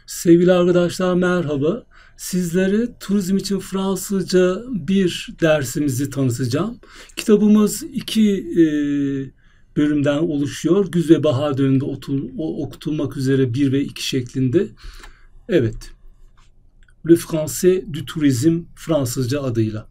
Sevgili arkadaşlar merhaba. Sizlere turizm için Fransızca bir dersimizi tanıtacağım. Kitabımız iki bölümden oluşuyor. Güz ve bahar döneminde okutulmak üzere 1 ve 2 şeklinde. Evet. Le Français du Tourisme Fransızca adıyla.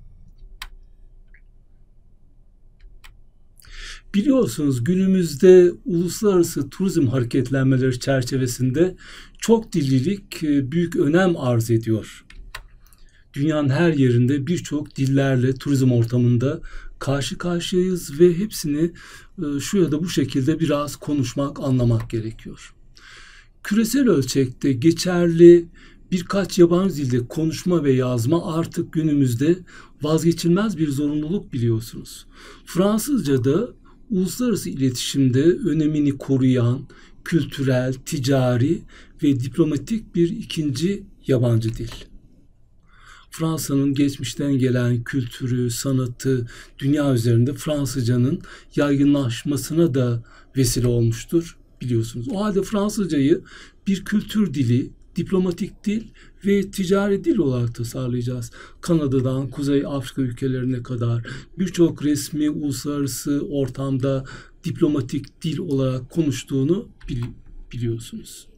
Biliyorsunuz günümüzde uluslararası turizm hareketlenmeleri çerçevesinde çok dillilik büyük önem arz ediyor. Dünyanın her yerinde birçok dillerle turizm ortamında karşı karşıyayız ve hepsini şu ya da bu şekilde biraz konuşmak, anlamak gerekiyor. Küresel ölçekte geçerli birkaç yabancı dilde konuşma ve yazma artık günümüzde vazgeçilmez bir zorunluluk biliyorsunuz. Fransızca da uluslararası iletişimde önemini koruyan kültürel, ticari ve diplomatik bir ikinci yabancı dil. Fransa'nın geçmişten gelen kültürü, sanatı dünya üzerinde Fransızcanın yaygınlaşmasına da vesile olmuştur biliyorsunuz. O halde Fransızcayı bir kültür dili, diplomatik dil ve ticari dil olarak tasarlayacağız. Kanada'dan Kuzey Afrika ülkelerine kadar birçok resmi uluslararası ortamda diplomatik dil olarak konuştuğunu biliyorsunuz.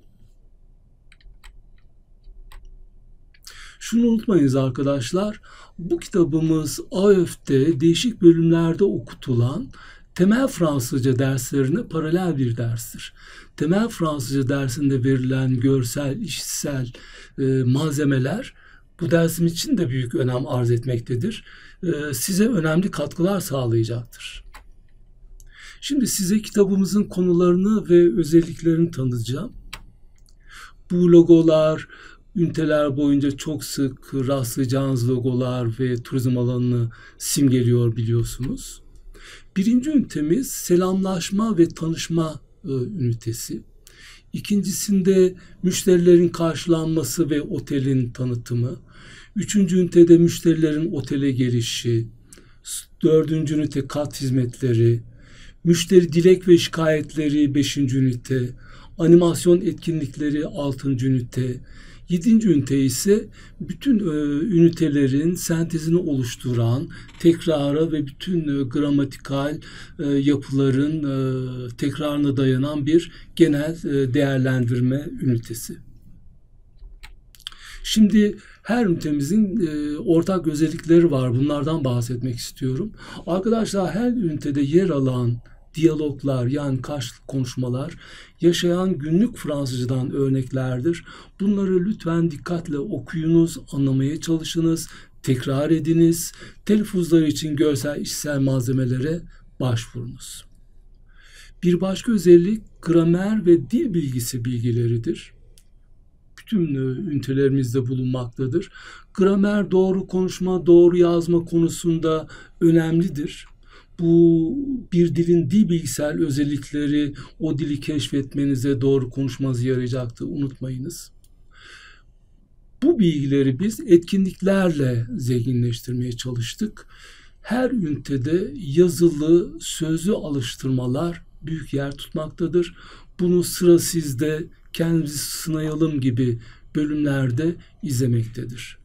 Şunu unutmayınız arkadaşlar, bu kitabımız AÖF'te değişik bölümlerde okutulan temel Fransızca derslerine paralel bir derstir. Temel Fransızca dersinde verilen görsel, işitsel malzemeler bu dersim için de büyük önem arz etmektedir. Size önemli katkılar sağlayacaktır. Şimdi size kitabımızın konularını ve özelliklerini tanıtacağım. Bu logolar, üniteler boyunca çok sık rastlayacağınız logolar ve turizm alanını simgeliyor biliyorsunuz. Birinci ünitemiz selamlaşma ve tanışma ünitesi. İkincisinde müşterilerin karşılanması ve otelin tanıtımı. Üçüncü ünitede müşterilerin otele gelişi. Dördüncü ünite kat hizmetleri. Müşteri dilek ve şikayetleri 5. ünite. Animasyon etkinlikleri 6. ünite. 7. ünite ise bütün ünitelerin sentezini oluşturan, tekrara ve bütün gramatikal yapıların tekrarına dayanan bir genel değerlendirme ünitesi. Şimdi her ünitemizin ortak özellikleri var. Bunlardan bahsetmek istiyorum. Arkadaşlar her ünitede yer alan diyaloglar yani karşılıklı konuşmalar yaşayan günlük Fransızcadan örneklerdir. Bunları lütfen dikkatle okuyunuz, anlamaya çalışınız, tekrar ediniz. Telaffuzları için görsel, işitsel malzemelere başvurunuz. Bir başka özellik gramer ve dil bilgisi bilgileridir. Bütün ünitelerimizde bulunmaktadır. Gramer doğru konuşma, doğru yazma konusunda önemlidir. Bu bir dilin dil bilgisel özellikleri o dili keşfetmenize, doğru konuşmanıza yarayacaktır. Unutmayınız. Bu bilgileri biz etkinliklerle zenginleştirmeye çalıştık. Her ünitede yazılı, sözlü alıştırmalar büyük yer tutmaktadır. Bunu sıra sizde, kendimizi sınayalım gibi bölümlerde izlemektedir.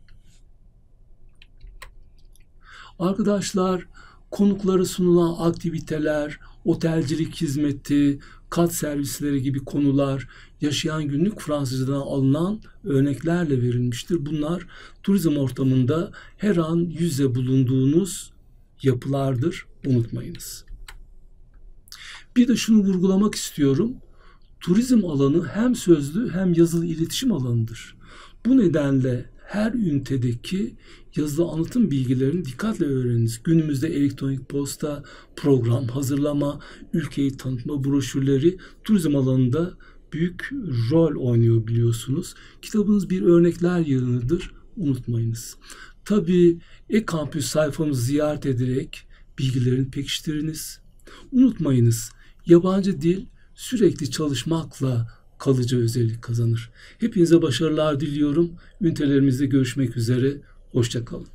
Arkadaşlar, konuklara sunulan aktiviteler, otelcilik hizmeti, kat servisleri gibi konular yaşayan günlük Fransızcadan alınan örneklerle verilmiştir. Bunlar turizm ortamında her an yüzde bulunduğunuz yapılardır. Unutmayınız. Bir de şunu vurgulamak istiyorum. Turizm alanı hem sözlü hem yazılı iletişim alanıdır. Bu nedenle her ünitedeki yazılı anlatım bilgilerini dikkatle öğreniniz. Günümüzde elektronik posta, program hazırlama, ülkeyi tanıtma broşürleri turizm alanında büyük rol oynuyor biliyorsunuz. Kitabınız bir örnekler yığınıdır. Unutmayınız. Tabii e-kampüs sayfamızı ziyaret ederek bilgilerini pekiştiriniz. Unutmayınız. Yabancı dil sürekli çalışmakla kalıcı özellik kazanır. Hepinize başarılar diliyorum. Ünitelerimizde görüşmek üzere. Hoşça kalın.